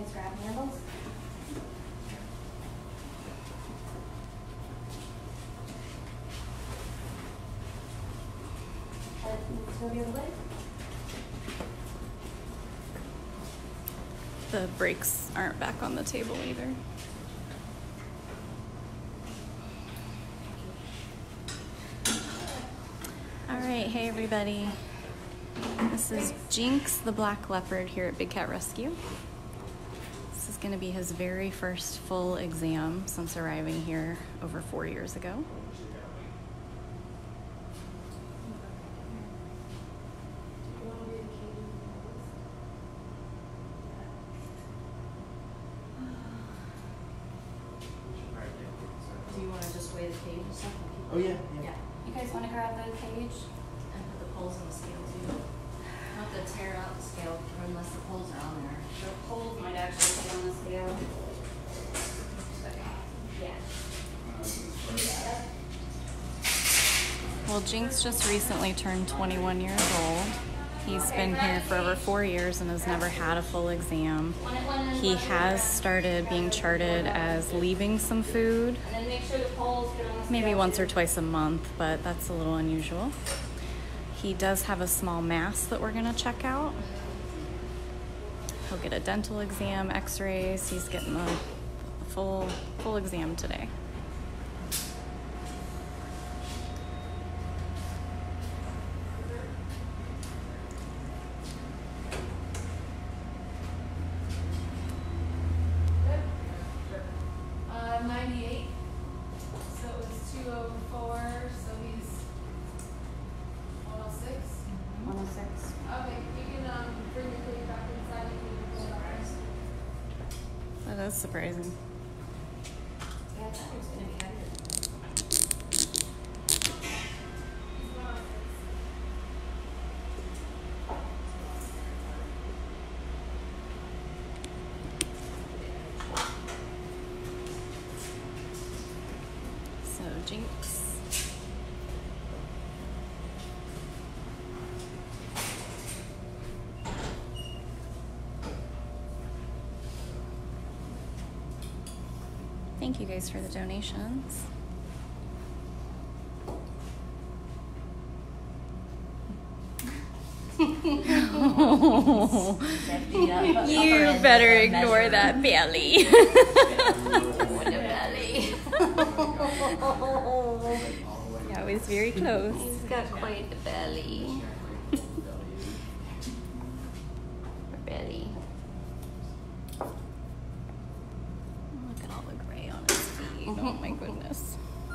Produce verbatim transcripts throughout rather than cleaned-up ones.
Just grab handles. Go the other way. The brakes aren't back on the table either. All right, hey everybody. This is Jinx the Black Leopard here at Big Cat Rescue. This is going to be his very first full exam since arriving here over four years ago. Do you want to just weigh the cage and stuff? Oh yeah, yeah. Yeah. You guys want to grab the cage and put the poles on the scale too? Not to tear out the scale unless the poles are on there. The poles might actually be on the scale. Yeah. Well, Jinx just recently turned twenty-one years old. He's been here for over four years and has never had a full exam. He has started being charted as leaving some food, maybe once or twice a month, but that's a little unusual. He does have a small mass that we're gonna check out. He'll get a dental exam, x-rays. He's getting a full, full exam today. ninety-eight, so it was two oh four, so he's one oh six. one oh six. Okay, you can um, bring your cage back inside and you can pull it out. That is surprising. Yeah, I thought it was going to be heavier. He's one oh six. So, Jinx. Thank you guys for the donations. Oh, you better ignore that belly. What a belly. Yeah, it was very close. He's got quite a belly. A belly. Look at all the gray on his feet. Oh my goodness.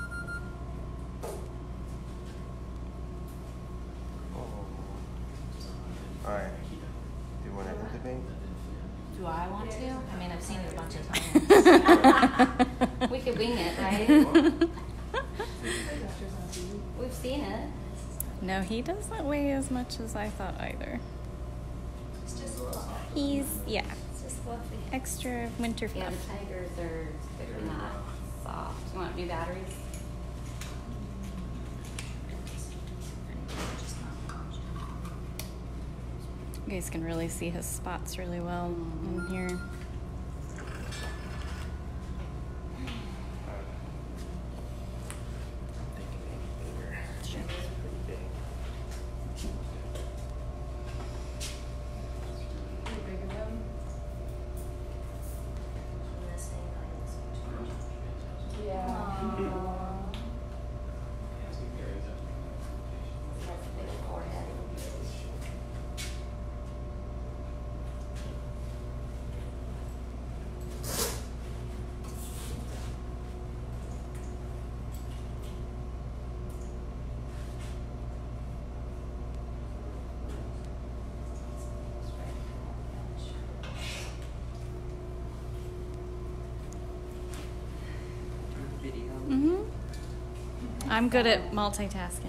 Alright. Do you want to hit the bank? Do I want to? I mean, I've seen it a bunch of times. We could wing it, right? We've seen it. No, he doesn't weigh as much as I thought either. It's just a little. He's, yeah, It's just fluffy. extra winter Yeah, fluff. the tigers are typically not soft. You want new batteries? You guys can really see his spots really well in here. Mm-hmm. I'm good at multitasking.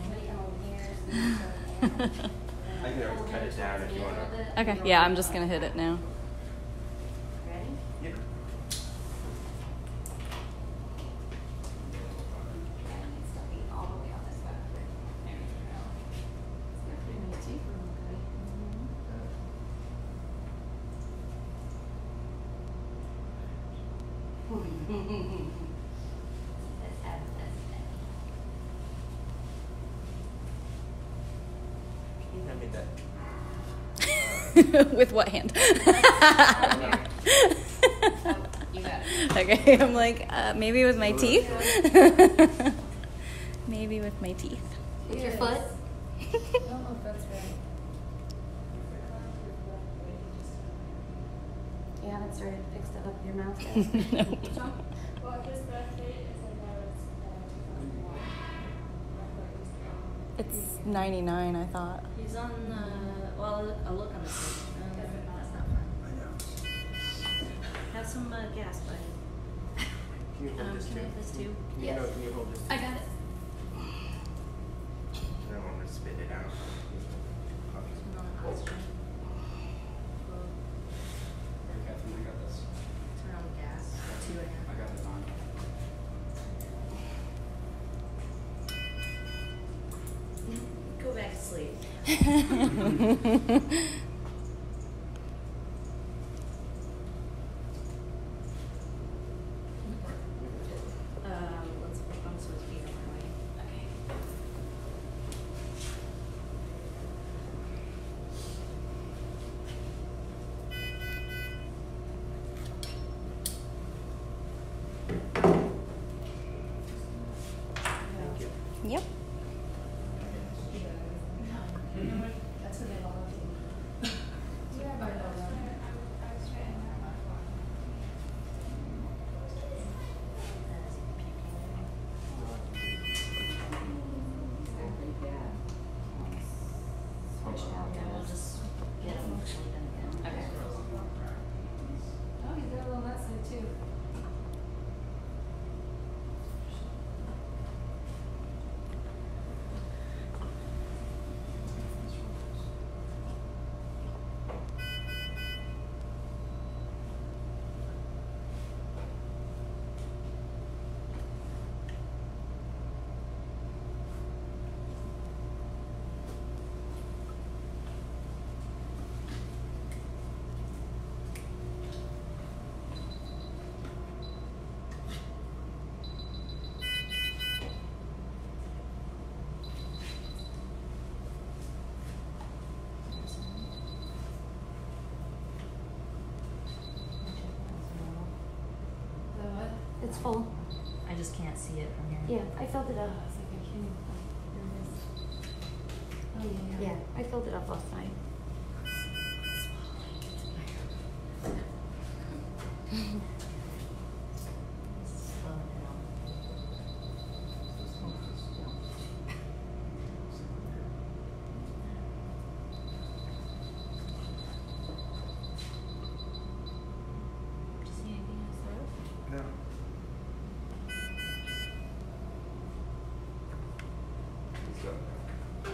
I can cut it down if you want to. Okay, yeah, I'm just gonna hit it now. Ready? Yeah. All the way on this back. There we go. It's pretty neat too. Okay. Let's have this Can you hand me that? With what hand? Oh, you got it. Okay, I'm like, uh, maybe with my teeth. Maybe with my teeth. With your foot? I don't know if that's right. You haven't started to fix it up your mouth yet? No. Well, his birthday is like It's ninety-nine, I thought. He's on the, well, I'll look on the screen. No, that's not fun. I know. Have some uh, gas, buddy. Can you hold Um, this can I too? have this too? Can you, Yes. no, can you hold this? I got it. I don't want to spit it out. Turn on the oxygen. Hey, Catherine, I got this. Turn on the gas. Got two in I here. got it on. Go back to sleep. Um, let's put on switch feet on my way. Okay. Thank you. Yep. That's what they all do. Yeah, but I don't know. Switch out there. We'll just get them sleeping again. Okay. Oh, he's got a little that side too. The what? It's full. I just can't see it from here. Yeah, I filled it Oh, up. it's like I can't even. There it is. Oh, yeah, yeah. Yeah, I filled it up last night. Slow down. Do you see anything else there? No. He's up now.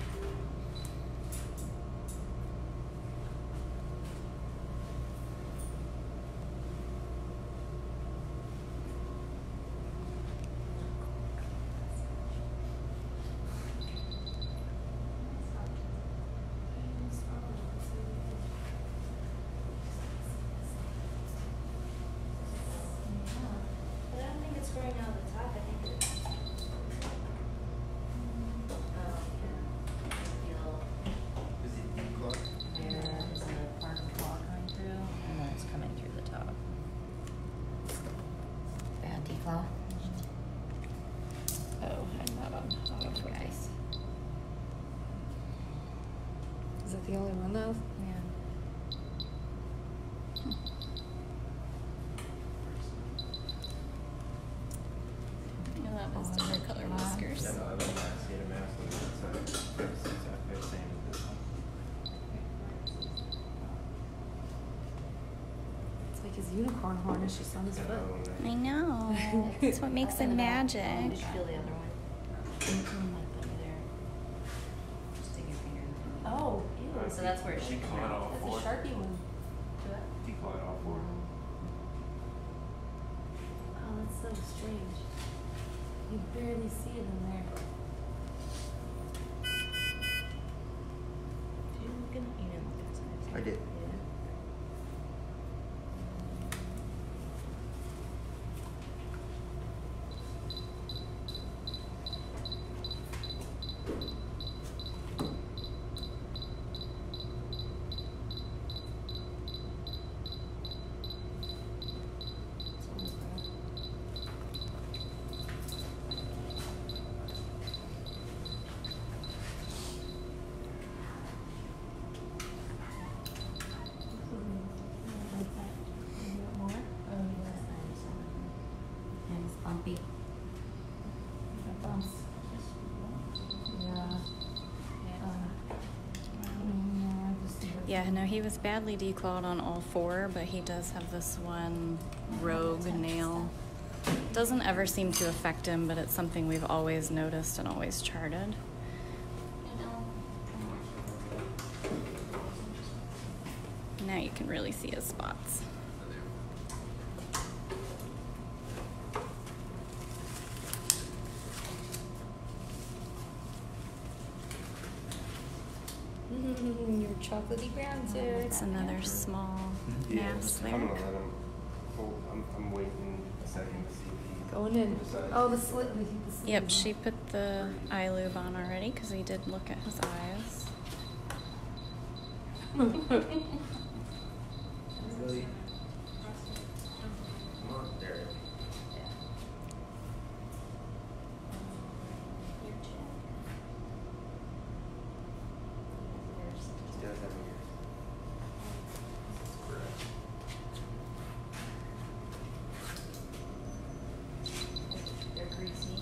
But I don't think it's growing out of the top. I think it's. Oh, yeah. I feel Is it declawed? there is a part of the claw coming through, and then it's coming through the top. Bad declaw. Oh, I'm not on autofocus. Is that the only one though? Yeah. And that was different color whiskers. Yeah, no, I don't mind seeing a mask on the inside. It's exactly the same as this one. It's like his unicorn horn is just on his Yeah, foot. no, no. I know. That's what makes it magic. Did you feel the other one? Mm-hmm. Like under there. Just stick your finger in there. Oh, ew. So that's where it should come Declawed out. all That's four. a Sharpie one. Do it. Declawed all four. Oh, that's so strange. You barely see it in there. Did you look in? You didn't look inside. I did. Yeah. Yeah, no, he was badly declawed on all four, but he does have this one rogue nail. Doesn't ever seem to affect him, but it's something we've always noticed and always charted. Now you can really see his spots. Your chocolatey brown suit. It's another small Yeah, mass I'm there. gonna let him. Hold, I'm, I'm waiting a second to see if he Going in. decides. Oh, the slit. The slit. Yep, she put the eye lube on already because he did look at his eyes. Really? Come on, there. He does have ears. Correct. They're greasy.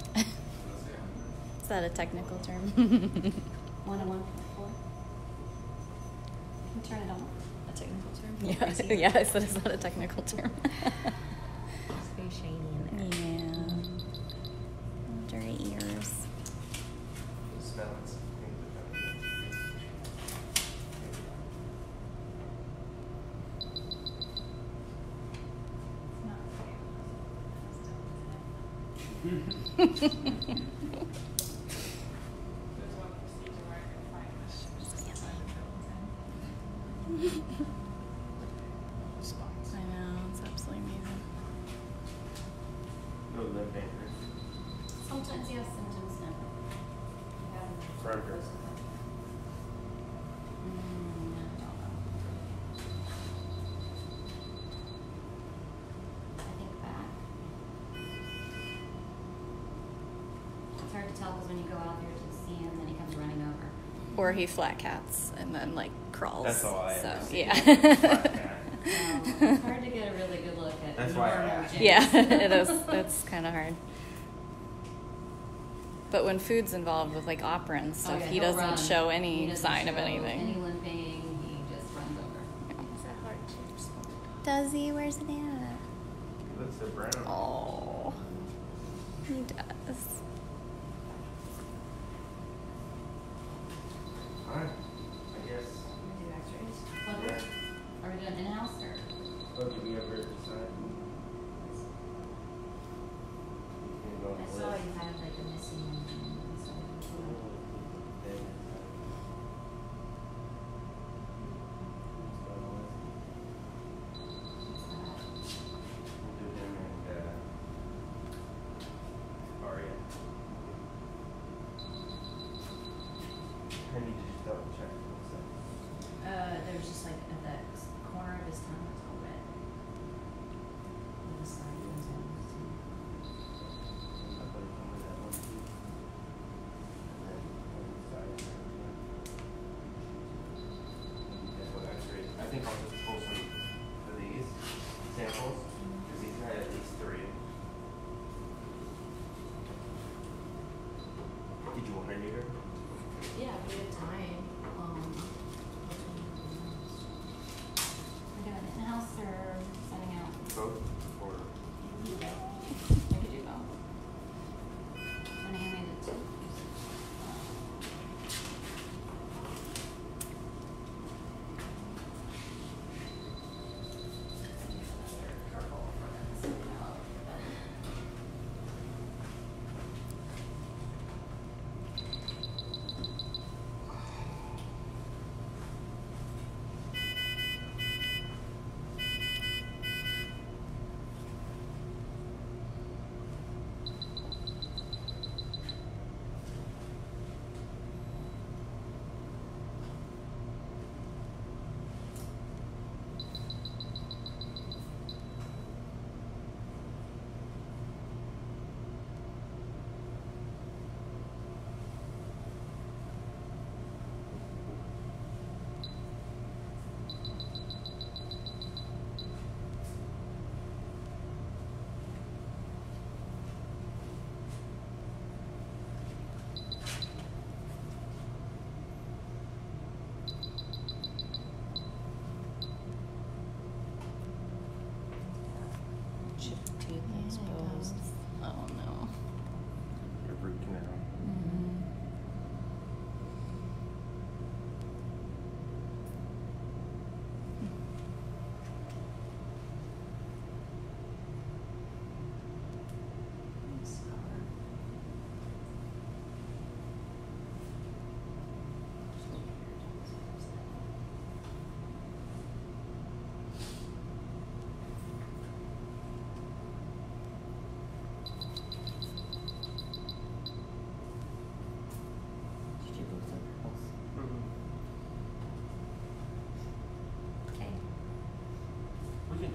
Is that a technical term? One and one point four. Can you turn it on? A technical term? Yeah, Greasy. yeah, I said it's not a technical term. It's very shiny in there. Yeah. Dirty ears. The smell is. I know, it's absolutely amazing. No limp anchors. Sometimes he has symptoms never. You have them Front close or- to them. Mm, I don't know. I think back. It's hard to tell because when you go out there to see him, then he comes running over. Or he flat cats and then like crawls. That's all I so, ever see. yeah. Flat cat. So it's hard to get a really good look at That's why I normal asked. Jinx. Yeah, it is. It's kind of hard. But when food's involved with like opera and Oh, stuff, yeah, he he'll doesn't run. show He any doesn't sign of show anything. Any limping, he just runs over. Is that hard to Does he? Where's it at? He looks so brown. Oh, he does. Alright. I guess. We do X-rays. What Yeah. are we doing in-house or? Oh, did we ever decide? We can go on I the saw list. you had like a missing one. So Then, what's that? we'll do him and, uh, Aria. I need to just double check. What's that? Uh, there's just like at that corner of his tongue, it's all red. On the side of his tongue. I thought it come with that one too. And then on the side, yeah. That's what X-rays. I think I'll just pull some of these samples, because he's had at least three. Did you want a neuter? Yeah, we have time. Um, which one do we do next? We're doing it in-house or sending out? Both? Or? Either. I could do both. And I made it too.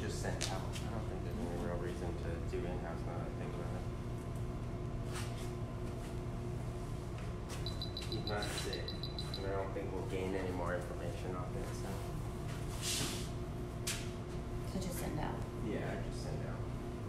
just sent out. I don't think there's any real reason to do in-house now that I think about it. He's not sick, and I don't think we'll gain any more information off it, so. To just send out. Yeah, I just sent out.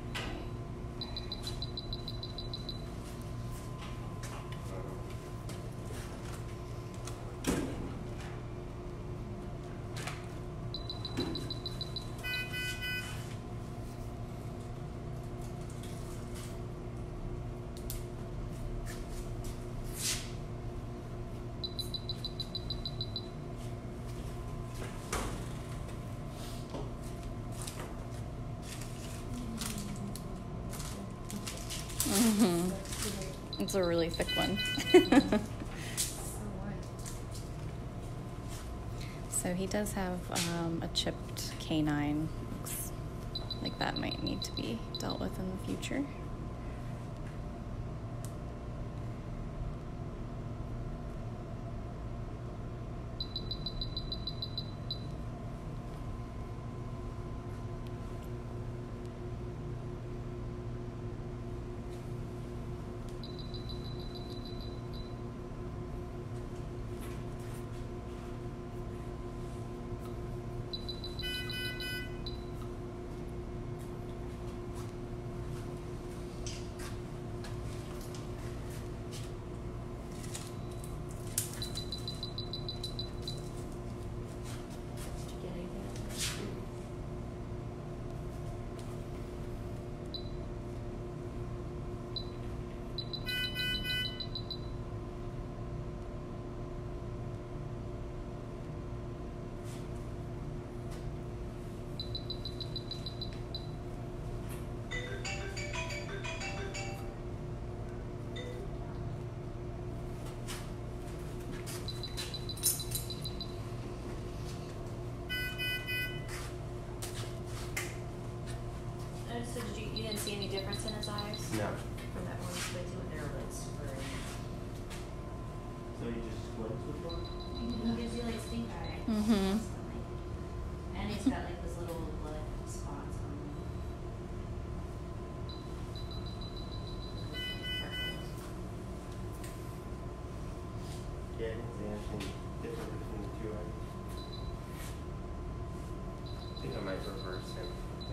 Mm-hmm. It's a really thick one. So he does have um, a chipped canine. Looks like that might need to be dealt with in the future. So did you, you didn't see any difference in his eyes? No. From that one split to it, they're like super. So you just squints with one? He gives you like stink eye. Mm-hmm. Constantly. And he's got like this little blood spots on him. Yeah, I didn't see anything different between the two eyes. I think I might reverse him.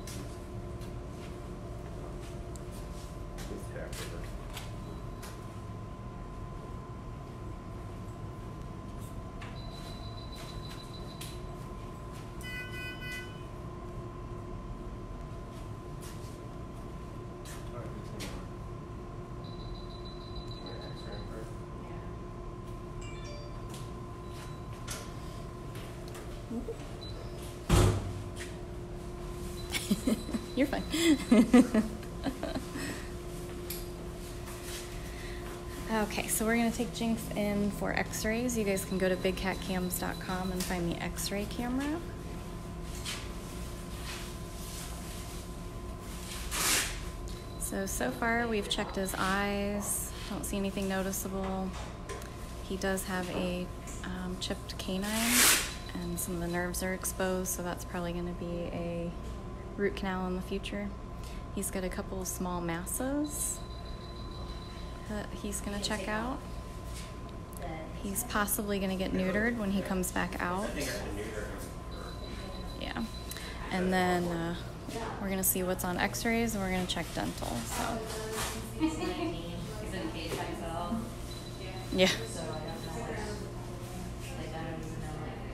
His hair reverse. Alright, continue on. Can I X-ray him first? Yeah. You're fine. Okay, so we're gonna take Jinx in for x-rays. You guys can go to big cat cams dot com and find the x-ray camera. So, so far we've checked his eyes. Don't see anything noticeable. He does have a um, chipped canine and some of the nerves are exposed, so that's probably gonna be a root canal in the future. He's got a couple of small masses that he's gonna check out. He's possibly gonna get neutered when he comes back out. Yeah. And then uh, we're gonna see what's on x-rays and we're gonna check dental, so. He's nineteen. He's in a cage by himself. Yeah. So I don't know what, like, I don't even know, like.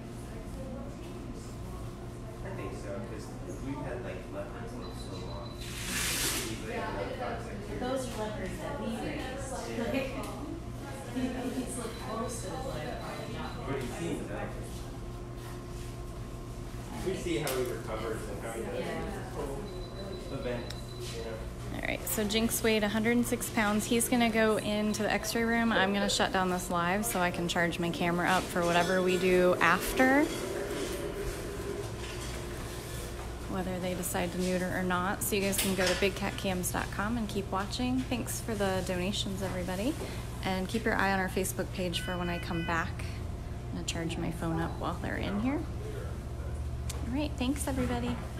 I think so, because we've had like leopards live so long. Usually have another dog's like two. Those are leopards that we raised. Like, he's like close to his life, probably not. What do you think, though? We see how he recovers and how he does Yeah. whole event, you know. All right, so Jinx weighed one hundred six pounds. He's gonna go into the x-ray room. I'm gonna shut down this live so I can charge my camera up for whatever we do after. Whether they decide to neuter or not. So you guys can go to big cat cams dot com and keep watching. Thanks for the donations, everybody. And keep your eye on our Facebook page for when I come back. I'm gonna charge my phone up while they're in here. All right, thanks everybody.